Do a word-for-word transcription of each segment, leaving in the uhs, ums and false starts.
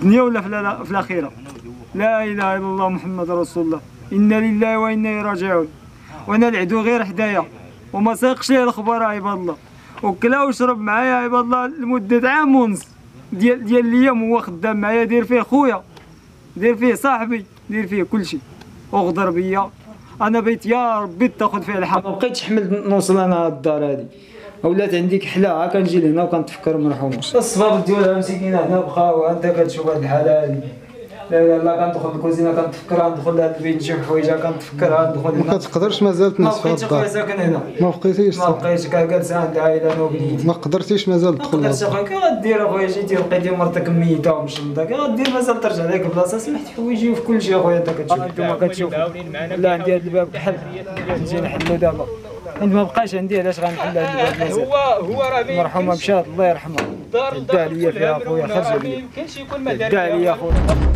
الدنيا ولا في الاخره. لا اله الا الله محمد رسول الله، انا لله وانا اليه راجعون. وانا العدو غير حدايا وما ساقش ليه الخبر عباد الله، وكلا وشرب معايا عباد الله لمده عام ونص ديال ديال الايام، هو خدام معايا، داير فيه خويا، داير فيه صاحبي، داير فيه كلشي، وغدر بيا. انا بيت يا ربي تاخذ فيه الحق. ما بقيتش حمل نوصل انا هاد الدار هادي، ولات عندي كحله، ها كنجي لهنا وكنتفكر مرحومه. الصباب ديالها مسكينه هنا بخاوه، انت كتشوف هاد الحاله هادي. لا لا كندخل الكوزينه كنتفكرها، ندخل لهاد البيت نشوف حوايجها كنتفكرها، ندخل هنا. ما كتقدرش مازال تنعس في الدار؟ ما بقيتش ساكن هنا. ما بقيتيش؟ ما بقيتش، جالسه عند العائله انا وبنيتي. ما قدرتيش مازال تدخل؟ ما قدرتش اخويا. كي غدير اخويا؟ جيتي لقيتي مرتك ميته ومشلده، كي غدير؟ مازال ترجع لك بلاصه، سمحت حوايجي وفي كلشي اخويا. انت كتشوف، انتما كتشوفوا. لا عندي هاد الباب كحل، نجي نحلو دابا. عند ما بقاش عندي علاش غنحل هاد الباب؟ هو هو راه مرحومه مشات الله يرحمها، دا عليا فيها اخويا، خرج عليا، ما يمكنش يكون ما دار دا عليا اخويا.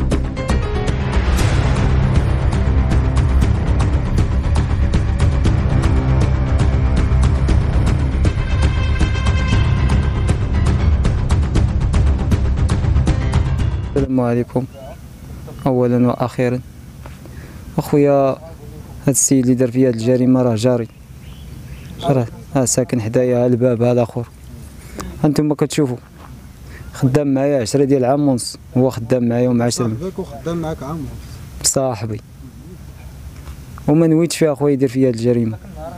السلام عليكم. اولا واخيرا اخويا، هاد السيد اللي دار فيا هاد الجريمه راه جاري، راه ساكن حدايا الباب هذا اخر. انتم كتشوفوا خدام معايا عشرة ديال عام ونص، هو خدام معايا ومع عشرة. صاحبك وخدام معاك عام ونص؟ صاحبي، وما نويتش فيها اخويا يدير فيا هاد الجريمه.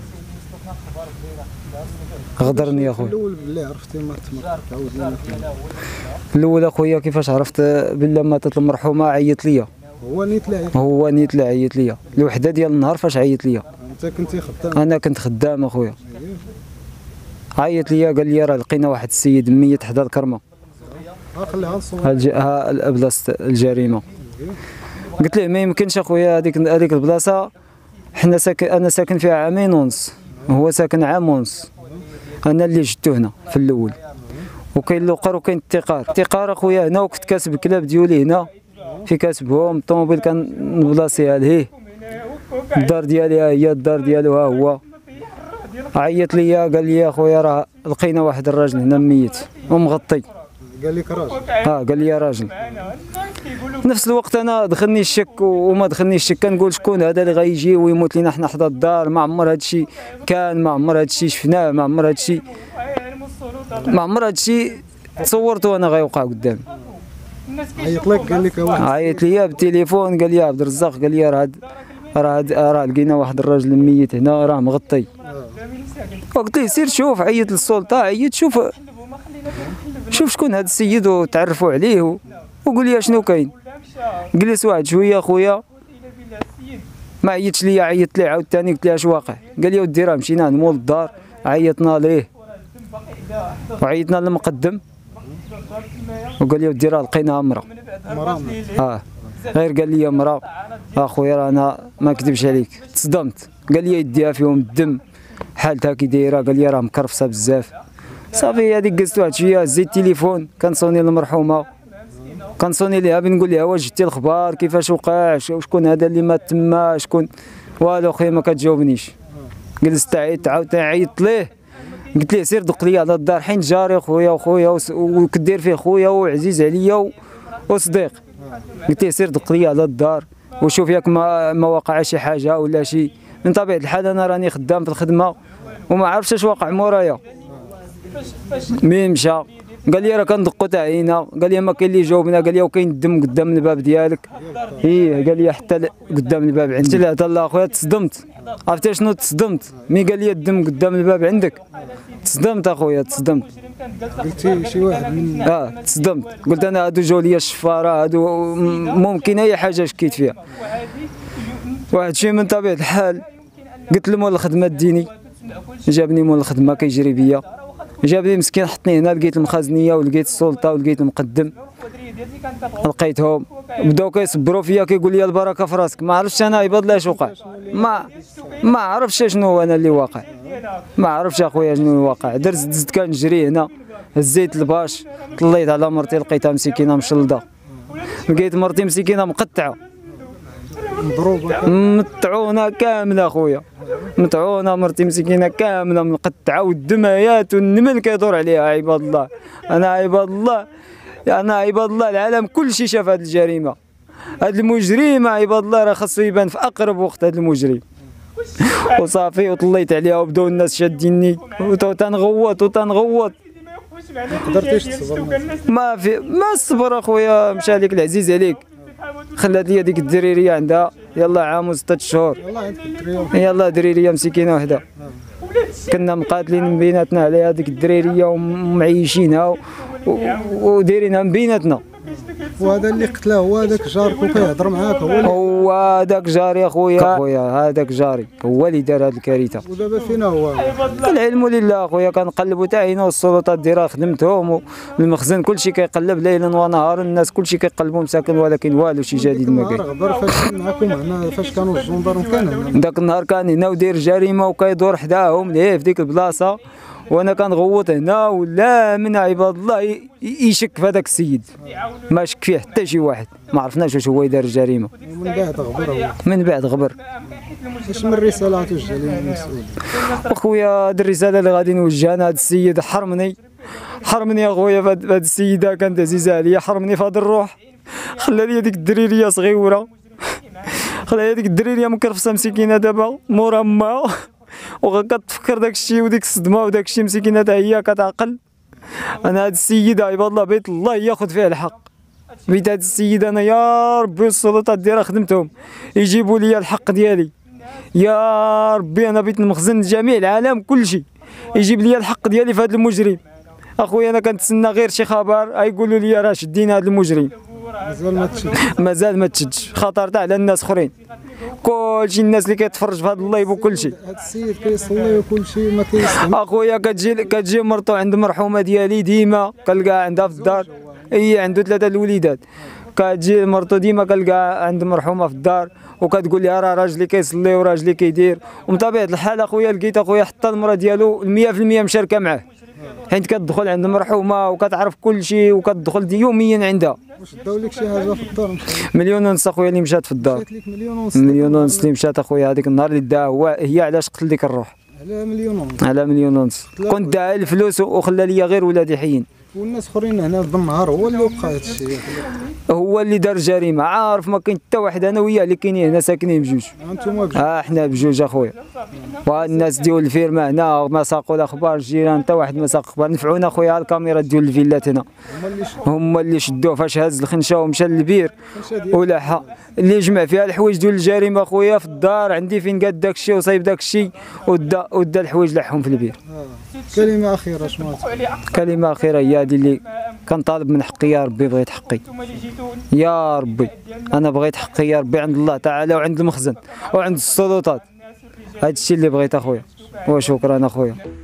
غدرني اخويا. الاول بالله عرفتي ما تمر تعاود لنا؟ الاول اخويا كيفاش عرفت بالله ماتت المرحومه؟ عيط ليا. هو نيت لها؟ هو نيت لها عيط ليا الوحده ديال النهار فاش عيط ليا. انت كنتي خدام؟ انا كنت خدام اخويا. عيط ليا قال لي راه لقينا واحد السيد ميت حدا الكرمه. ها خليها نصور. ها بلاصه الجريمه. قلت له ما يمكنش اخويا، هذيك هذيك البلاصه حنا ساكن، انا ساكن فيها عامين ونص، هو ساكن عام ونص. انا اللي جدته هنا في الاول، وكاين اللقر وكاين التقار. التقار اخويا هنا، وكنت كاسب الكلاب ديالي هنا في كاسبهم. الطوموبيل كان بلاصيها لهيه، الدار ديالي ها هي الدار ديالو ها هو. عيط ليا قال لي اخويا راه لقينا واحد الراجل هنا ميت ومغطي. قال لك راجل؟ اه قال لي راجل. في نفس الوقت انا دخلني الشك وما دخلني الشك، كنقول شكون هذا اللي غيجي ويموت لينا حنا حدا الدار؟ ما عمر هذا الشيء كان، ما عمر هذا الشيء شفناه، ما عمر هذا الشيء ما عمر هذا الشيء تصورته انا غيوقع قدامي. عيط لك قال لك واحد؟ عيط ليا بالتليفون قال لي عبد الرزاق، قال لي راه راه راه لقينا واحد الراجل ميت هنا راه مغطي. وقلت له سير شوف، عيط للسلطه، عيط شوف شوف شكون هذا السيد وتعرفوا عليه وقول لي شنو كاين. جلس واحد شويه خويا، ما عيطش ليا، عيطت ليه عاوتاني قلت له اش واقع؟ قال لي ودي راه مشينا لمول الدار، عيطنا ليه وعيطنا للمقدم وقال لي ودي راه لقيناها مرا. اه غير قال لي مرا اخويا، راه انا ما كذبش عليك تصدمت. قال لي يديها فيهم الدم، حالتها كي دايره، قال لي راه مكرفسه بزاف. صافي هذيك جلست واحد شويه، هزيت التليفون كنصوني المرحومه، كنصوني ليها بنقول لها واش جبتي الخبار كيفاش وقع، شكون هذا اللي مات تما، شكون؟ والو اخويا ما كتجاوبنيش. جلست عيطت عاوتاني عيطت ليه، قلت ليه سير دق لي على الدار حين جاري خويا وخويا وكدير فيه خويا وعزيز عليا وصديق. قلت ليه سير دق لي على الدار وشوف ياك ما ما وقع شي حاجه ولا شي. من طبيعه الحال انا راني خدام في الخدمه وما عرفتش اش واقع مورايا. مين مشى قال لي راه كندقوا تاع هنا، قال لي ما كاين اللي جاوبنا، قال لي وكاين الدم قدام الباب ديالك. ايه قال لي حتى قدام الباب عندي. لا الله اخويا تصدمت، عرفتي شنو تصدمت؟ مي قال لي الدم قدام الباب عندك، تصدمت اخويا تصدمت. قلتي شي واحد من اه تصدمت، قلت انا هادو جاو لي الشفاره، هادو ممكن اي حاجه شكيت فيها. واحد شي من طبيعه الحال قلت لمول الخدمه ديني، جابني مول الخدمه كيجري بيا، جابني مسكين حطني هنا، لقيت المخازنيه ولقيت السلطه ولقيت المقدم، لقيتهم بداو كيصبروا فيا كيقول لي البركه في راسك. ما عرفتش انا عباد الله اش وقع، ما ما عرفتش شنو هو انا اللي واقع، ما عرفتش اخويا شنو اللي واقع. درت زدت كنجري هنا، هزيت الباش، طليت على مرتي لقيتها مسكينه مشلده، لقيت مرتي مسكينه مقطعه مضروبه مطعونه كامله اخويا، مطعونه مرتي مسكينه كامله مقطعه والدمايات والنمل كيدور عليها. عباد الله انا عباد الله لان عباد الله العالم كل شيء شاف هذه الجريمه. هذا المجرم عباد الله راه خاصو يبان في اقرب وقت. هذا المجرم وصافي وطليت عليها وبداو الناس شاديني وتنغوط وتنغوط. قدرتيش تصبر؟ ما في ما الصبر اخويا، مشى عليك العزيز عليك. خلات لي ديك الدريريه عندها يلا عام وستة شهور. يلا عندك الدرية. يلا دريريه مسكينه وحده. كنا مقاتلين من بيناتنا على هذيك الدريريه ومعيشينها ودايرينها من بيناتنا. وهذا اللي قتله هو هذاك جارك وكيهضر معاك هو اللي هو هذاك جاري اخويا. اخويا هذاك جاري هو اللي دار هذه الكارثه. ودابا فينا هو؟ العلم لله اخويا. كنقلبوا حتى عينا والسلطات ديالها خدمتهم والمخزن كلشي كيقلب ليلا ونهار. الناس كلشي كيقلبوا مساكن ولكن والو شي جديد ما كاين. غبر فاش كان معكم هنا فاش كانوا الجندرم كان هنا داك النهار كان هنا وداير جريمه وكيدور حداهم ليه في ديك البلاصه وانا كنغوط هنا ولا من عباد الله يشك في هذاك السيد. ما شك فيه حتى شي واحد. ما عرفناش واش هو يدار الجريمه. ومن بعد غبر هو. من بعد غبر. اش من رساله توجه للمسؤول؟ اخويا هاد الرساله اللي غادي نوجهها لهذا السيد حرمني حرمني اخويا في هاد السيده كانت عزيزه عليا. حرمني في هاد الروح. خلى لي ديك الدريريه صغيره. خلى لي ديك الدريريه مكرفسه مسكينه دابا مورا امها وكتفكر داك الشيء وديك الصدمه وداك الشيء مسكينه حتى هي كتعقل. انا هاد السيده عباد الله بيت الله ياخذ فيها الحق. بيت هاد السيده انا يا ربي السلطات ديالها خدمتهم يجيبوا لي الحق ديالي. يا ربي انا بيت نمخزن جميع العالم كل شيء يجيب لي الحق ديالي في هذا المجرم. اخويا انا كنتسنى غير شي خبر يقولوا لي راه شدينا هذا المجرم. مازال ما تشدش. مازال ما تشدش. خطر حتى على الناس اخرين. كلشي الناس اللي كيتفرج في هذا اللايف وكلشي. هذا السيد كيصلي وكلشي ما كيسلم. اخويا كتجي كتجي مرتو عند المرحومه ديالي ديما كنلقاها عندها في الدار. هي عنده ثلاثه الوليدات. كتجي مرتو ديما كنلقاها عند المرحومه في الدار وكتقول لي راه راجلي كيصلي وراجلي كيدير. ومن طبيعه الحال اخويا لقيت اخويا حتى المراه ديالو مية في المية مشاركه معاه. حيت كتدخل عند المرحومه وكتعرف كل شيء وكتدخل يوميا عندها. واش داو لك شي حاجه في الدار؟ مليون ونص اخويا اللي مشات في الدار. مشات لك مليون ونص. مليون ونص اللي مشات اخويا هذيك النهار اللي داها هو هي علاش قتل ديك الروح. على مليون ونص. على مليون ونص. كنت داها الفلوس وخلى لي غير ولادي حيين. والناس اخرين هنا بالنهار هو اللي وقع هذا الشيء. هو اللي دار الجريمه. عارف ما كاين حتى واحد انا وياه اللي كاينين هنا ساكنين بجوج. انتم بجوج؟ اه حنا بجوج اخويا. والناس ديال الفيرما هنا ما ساقوا الاخبار. الجيران حتى واحد ما ساق اخبار. نفعونا اخويا الكاميرا ديال الفيلات هنا. هما اللي شدوه فاش هز الخنشه ومشى للبير ولاحها اللي جمع فيها الحوايج ديال الجريمه اخويا في الدار عندي فين قاد داك الشيء وصايب داك الشيء ودا ودا الحوايج لحهم في البير. كلمه اخيره شنو؟ كلمه اخيره هي هذه اللي كنطالب من حقي. يا ربي بغيت حقي. يا ربي انا بغيت حقي يا ربي عند الله تعالى وعند المخزن وعند السلطات. هذا الشيء اللي بغيت اخويا. وشكرا اخويا.